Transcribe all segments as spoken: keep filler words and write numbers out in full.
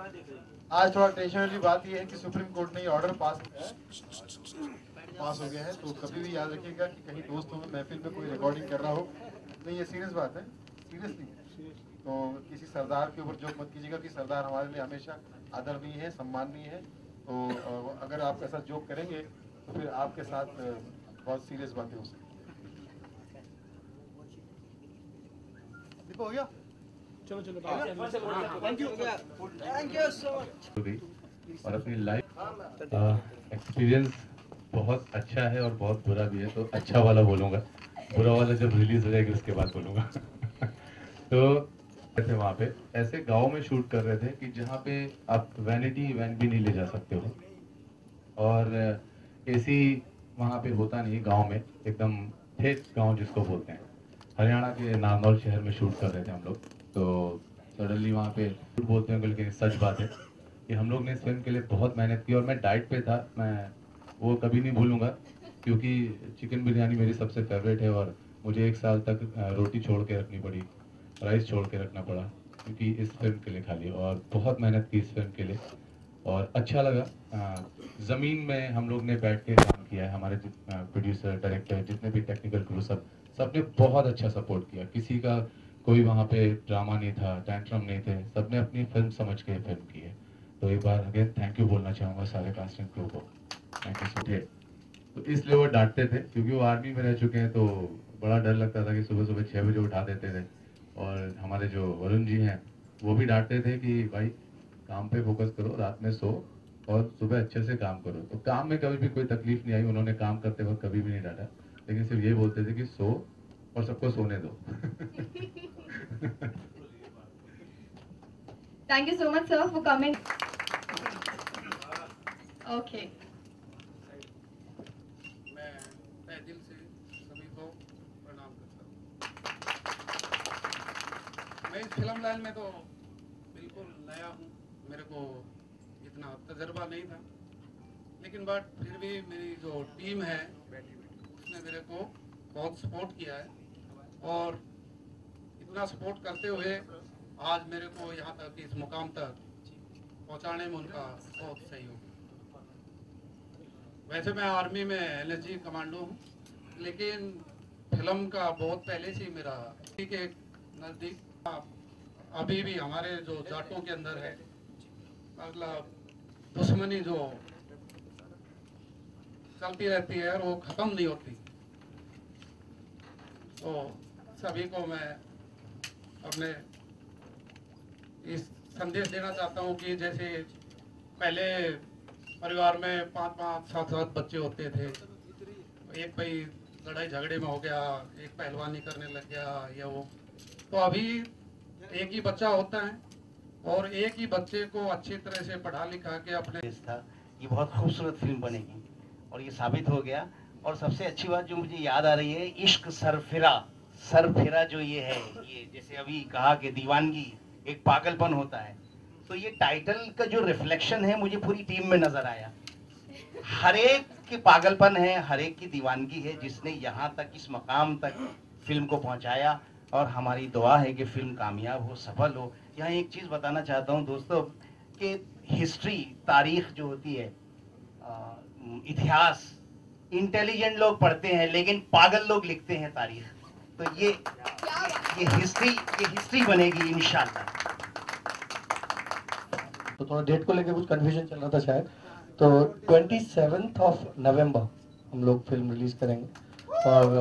आज थोड़ा टेंशन वाली बात यह है कि सुप्रीम कोर्ट ने ये ऑर्डर पास पास हो गया है, तो कभी भी याद रखिएगा कि कहीं दोस्तों में महफिल में कोई रिकॉर्डिंग कर रहा हो, नहीं ये सीरियस बात है, सीरियसली। तो किसी सरदार के ऊपर जोक मत कीजिएगा कि सरदार हमारे लिए हमेशा आदरणीय है, सम्माननीय है। तो अगर आप ऐसा जोक करेंगे तो फिर आपके साथ बहुत सीरियस बातें हो सकती हैं। दीपक हो गया? चलो चलो thank you thank you so much. और अपनी लाइफ एक्सपीरियंस बहुत अच्छा है और बहुत बुरा भी है, तो अच्छा वाला बोलूँगा, बुरा वाला जब रिलीज हो जाएगी उसके बाद बोलूँगा। तो थे वहाँ पे ऐसे गांव में शूट कर रहे थे कि जहाँ पे आप वैनिटी वैन भी नहीं ले जा सकते हो, और एसी वहाँ पे होता नहीं गांव में, एकदम ठेठ गांव जिसको बोलते हैं। हरियाणा के नारनौल शहर में शूट कर रहे थे हम लोग। तो सडनली वहाँ पे झूठ बोलते हैं लेकिन सच बात है कि हम लोग ने इस फिल्म के लिए बहुत मेहनत की, और मैं डाइट पे था, मैं वो कभी नहीं भूलूंगा, क्योंकि चिकन बिरयानी मेरी सबसे फेवरेट है और मुझे एक साल तक रोटी छोड़ के रखनी पड़ी, राइस छोड़ के रखना पड़ा, क्योंकि इस फिल्म के लिए खाली, और बहुत मेहनत की इस फिल्म के लिए और अच्छा लगा। ज़मीन में हम लोग ने बैठ के काम किया है, हमारे प्रोड्यूसर डायरेक्टर जितने भी टेक्निकल क्रू सब सबने बहुत अच्छा सपोर्ट किया, किसी का कोई वहाँ पे ड्रामा नहीं था, टैंट्रम नहीं थे, सबने अपनी फिल्म समझ के फिल्म की है। तो एक बार अगेन थैंक यू बोलना चाहूँगा सारे कास्ट एंड क्रू को, थैंक यू सो मच। तो इसलिए वो डांटते थे क्योंकि वो आर्मी में रह चुके हैं, तो बड़ा डर लगता था कि सुबह सुबह छः बजे उठा देते थे। और हमारे जो वरुण जी हैं वो भी डांटते थे कि भाई काम पे फोकस करो, रात में सो और सुबह अच्छे से काम करो। तो काम में कभी भी कोई तकलीफ नहीं आई, उन्होंने काम करते वक्त कभी भी नहीं डांटा, लेकिन सिर्फ ये बोलते थे कि सो और सबको सोने दो। Thank you so much, sir, for coming. Okay. मैं तहे दिल से सभी को प्रणाम करता हूँ। मैं इस फिल्म लाइन में तो बिल्कुल नया हूँ, मेरे को इतना तजर्बा नहीं था, लेकिन बट फिर भी मेरी जो टीम है उसने मेरे को बहुत सपोर्ट किया है, और इतना सपोर्ट करते हुए आज मेरे को यहाँ तक इस मुकाम तक पहुँचाने में उनका बहुत सहयोग। वैसे मैं आर्मी में एनएसजी कमांडो हूँ, लेकिन फिल्म का बहुत पहले से मेरा के नज़दीक अभी भी हमारे जो जाटों के अंदर है, मतलब दुश्मनी जो चलती रहती है और वो ख़त्म नहीं होती। तो सभी को मैं अपने इस संदेश देना चाहता हूँ कि जैसे पहले परिवार में पांच पांच सात सात बच्चे होते थे, एक भाई लड़ाई झगड़े में हो गया, एक पहलवानी करने लग गया या वो, तो अभी एक ही बच्चा होता है और एक ही बच्चे को अच्छी तरह से पढ़ा लिखा के अपने था ये बहुत खूबसूरत फिल्म बनेगी और ये साबित हो गया। और सबसे अच्छी बात जो मुझे याद आ रही है, इश्क सरफिरा, सरफिरा जो ये है, ये जैसे अभी कहा कि दीवानगी एक पागलपन होता है, तो ये टाइटल का जो रिफ्लेक्शन है मुझे पूरी टीम में नजर आया। हर एक की पागलपन है, हर एक की दीवानगी है, जिसने यहाँ तक इस मकाम तक फिल्म को पहुँचाया, और हमारी दुआ है कि फिल्म कामयाब हो, सफल हो। यहाँ एक चीज़ बताना चाहता हूँ दोस्तों कि हिस्ट्री, तारीख जो होती है, इतिहास, इंटेलिजेंट लोग पढ़ते हैं लेकिन पागल लोग लिखते हैं तारीख। तो ये ये हिस्ट्री ये हिस्ट्री बनेगी इंशाल्लाह। तो थोड़ा डेट को लेकर कुछ कंफ्यूजन चल रहा था शायद, तो ट्वेंटी सेवन्थ ऑफ नवंबर हम लोग फिल्म रिलीज करेंगे। और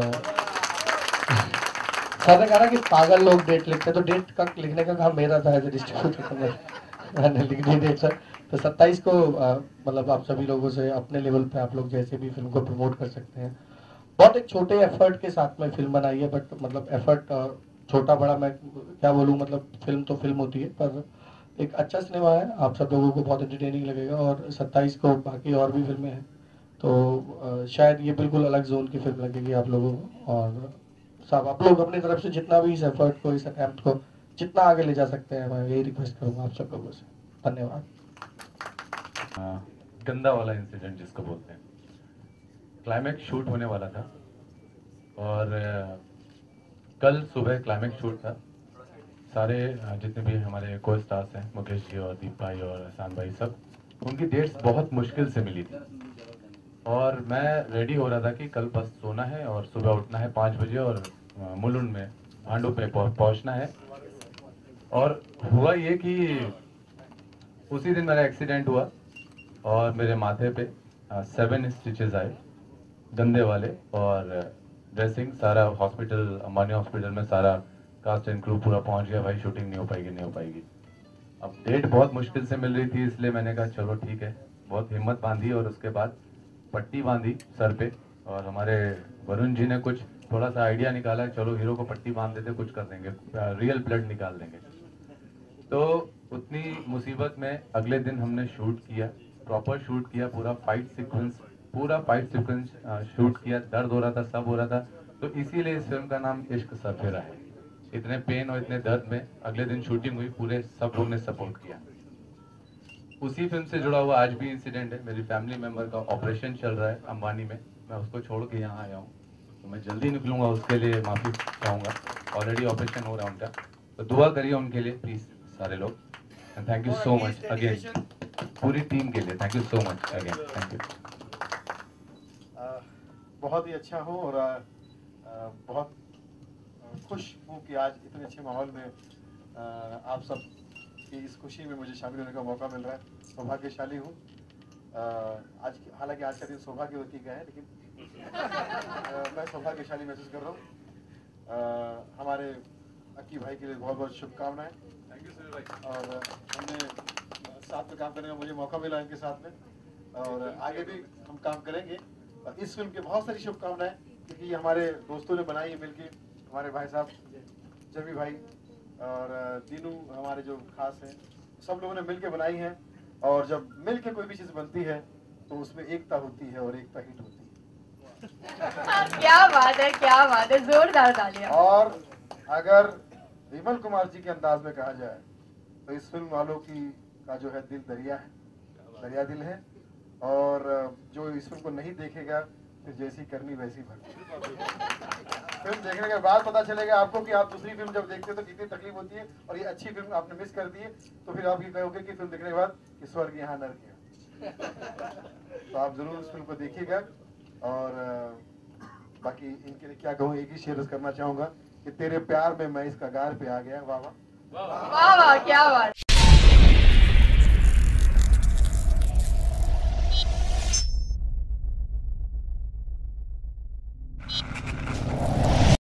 सर ने कहा कि पागल लोग डेट लिखते हैं, तो डेट का लिखने का काम मेरा था एज ए डिस्ट्रीब्यूटर, मैंने लिख दी डेट सर। तो सत्ताईस को मतलब आप सभी लोगों से अपने लेवल पे आप लोग जैसे भी फिल्म को प्रमोट कर सकते हैं। बहुत एक छोटे एफर्ट के साथ में फिल्म बनाई है, बट मतलब एफर्ट छोटा बड़ा मैं क्या बोलूँ, मतलब फिल्म तो फिल्म होती है, पर एक अच्छा सिनेमा है, आप सब लोगों को बहुत एंटरटेनिंग लगेगा। और सत्ताईस को बाकी और भी फिल्में हैं, तो शायद ये बिल्कुल अलग जोन की फिल्म लगेगी आप लोगों को। और सब आप लोग अपनी तरफ से जितना भी इस एफर्ट को, इस अटैम्प्ट को जितना आगे ले जा सकते हैं, मैं यही रिक्वेस्ट करूँगा आप सब लोगों से। धन्यवाद। गंदा वाला इंसिडेंट जिसको बोलते हैं, क्लाइमैक्स शूट होने वाला था और कल सुबह क्लाइमैक्स शूट था, सारे अ, जितने भी हमारे को स्टार्स हैं, मुकेश जी और दीप भाई और एहसान भाई, सब उनकी डेट्स बहुत मुश्किल से मिली थी और मैं रेडी हो रहा था कि कल बस सोना है और सुबह उठना है पाँच बजे और अ, मुलुंड में भांडू पे पहुं- पहुंचना है। और हुआ ये कि उसी दिन मेरा एक्सीडेंट हुआ और मेरे माथे पे सेवन स्टिचेस आए गंदे वाले और ड्रेसिंग सारा हॉस्पिटल, अंबानी हॉस्पिटल में सारा कास्ट एंड क्रू पूरा पहुंच गया, भाई शूटिंग नहीं हो पाएगी नहीं हो पाएगी। अब डेट बहुत मुश्किल से मिल रही थी, इसलिए मैंने कहा चलो ठीक है, बहुत हिम्मत बांधी और उसके बाद पट्टी बांधी सर पे और हमारे वरुण जी ने कुछ थोड़ा सा आइडिया निकाला, चलो हीरो को पट्टी बांध देते, कुछ कर देंगे, रियल ब्लड निकाल देंगे। तो उतनी मुसीबत में अगले दिन हमने शूट किया, प्रॉपर शूट किया, पूरा फाइट सीक्वेंस पूरा फाइट सीक्वेंस शूट किया, दर्द हो रहा था, सब हो रहा था। तो इसीलिए इस फिल्म का नाम इश्क सफेरा है। इतने पेन और इतने दर्द में अगले दिन शूटिंग हुई, पूरे सब लोग ने सपोर्ट किया। उसी फिल्म से जुड़ा हुआ आज भी इंसिडेंट है, मेरी फैमिली मेंबर का ऑपरेशन चल रहा है अंबानी में, मैं उसको छोड़ के यहाँ आया हूँ, तो मैं जल्दी निकलूंगा, उसके लिए माफ़ी चाहूँगा। ऑलरेडी ऑपरेशन हो रहा है उनका, तो दुआ करिए उनके लिए प्लीज़ सारे लोग। And thank you so much again पूरी टीम के लिए, thank you so much again, thank you. बहुत ही अच्छा हूँ और आ, आ, बहुत खुश हूँ कि आज इतने अच्छे माहौल में आ, आप सब की इस खुशी में मुझे शामिल होने का मौका मिल रहा है। सौभाग्यशाली हूँ। आज हालांकि आज का दिन सौभाग्यवती का है, लेकिन आ, मैं सौभाग्यशाली महसूस कर रहा हूँ। हमारे अक्की भाई के लिए बहुत बहुत शुभकामनाएं। थैंक यू सुनील भाई। और हमने साथ में काम करने का मुझे मौका मिला इनके साथ में, और आगे भी हम काम करेंगे। और इस फिल्म की बहुत सारी शुभकामनाएं, क्योंकि ये हमारे दोस्तों ने बनाई है मिलके, हमारे भाई साहब जमी भाई और दीनू हमारे जो खास हैं, सब लोगों ने मिलके बनाई है। और जब मिलके कोई भी चीज़ बनती है तो उसमें एकता होती है और एकता हिट होती है। क्या बात है, क्या बात है, जोरदार तालियां। और अगर विमल कुमार जी के अंदाज में कहा जाए तो इस फिल्म वालों की का जो है दिल दरिया है, दरिया दिल है। और जो इस फिल्म को नहीं देखेगा फिर जैसी करनी वैसी भरनी। फिल्म देखने के बाद पता चलेगा आपको कि आप दूसरी फिल्म जब देखते हो तो कितनी तकलीफ होती है, और ये अच्छी फिल्म आपने मिस कर दी है, तो फिर आप ये कहोगे कि फिल्म देखने के बाद कि स्वर्ग यहाँ नर्क है। तो आप जरूर इस फिल्म को देखिएगा। और बाकी इनके लिए क्या कहूँ, एक ही शेयर करना चाहूंगा कि तेरे प्यार में मैं इस कगार पे आ गया। वाह वाह वाह वाह, क्या बात।